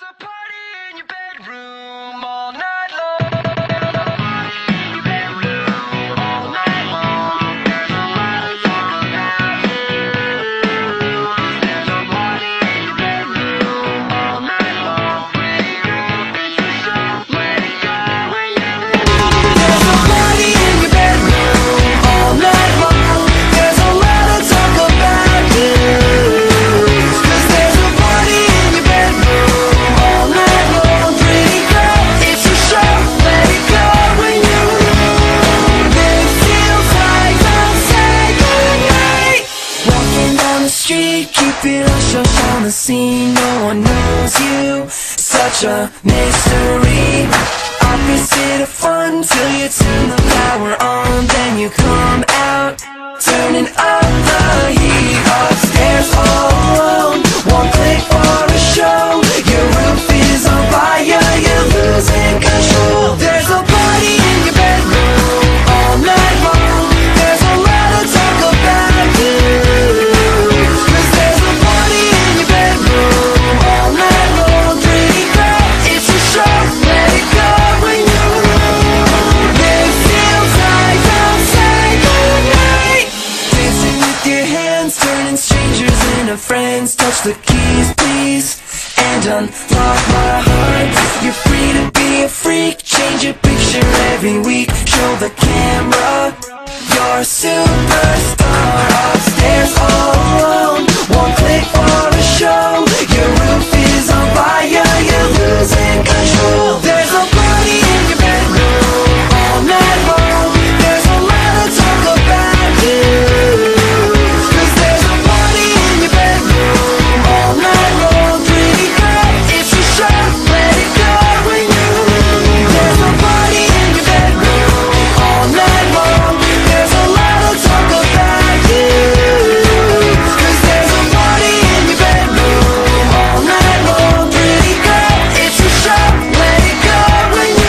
a party in your bedroom all night long. There's a party in your bedroom all night long. There's a lot of talk about you. There's a party in your bedroom all night long. Pretty girl, it's a show. Let it go when you There's a party in your bedroom all night long. There's a lot of talk about you. 'Cause there's a party in your bedroom all night long. Pretty girl, it's a show. Let it go when you It feels like don't say goodnight. Walking down the street, keeping a hush on the scene. No one knows you, such a mystery. Opposite of fun till you turn the power on. Then you come out, turning up the heat. Upstairs all alone, one click for a show. Your roof is on fire, you're losing control. There's a party in your bedroom all night long. There's a lot of talk about you. 'Cause there's a party in your bedroom all night long. Pretty girl, it's a show. Let it go when you It feels like don't say goodnight. Dancing with your hands, turning strangers into friends. Touch the keys, please, and unlock my heart. You're free to be a freak, change your picture every week. Show the camera you're a superstar. Upstairs all alone, one click for a show. Your roof is on fire, you're losing control. There's a party in your bedroom all night long. There's a lot of talk about you. 'Cause there's a party in your bedroom all night long. Pretty girl, it's a show. Let it go when you There's a party in your bedroom all night long. There's a lot of talk about you. 'Cause there's a party in your bedroom all night long. Pretty girl, it's a show. Let it go when you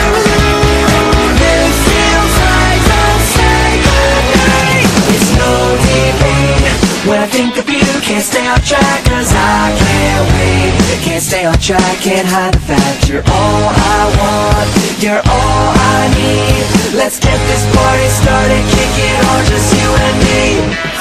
It feels like don't say goodnight. It's no debate when I think of you. Can't stay on track 'cause I can't wait. Can't stay on track, can't hide the fact you're all I want, you're all I need. Let's get this party started, kick it on, just you and me.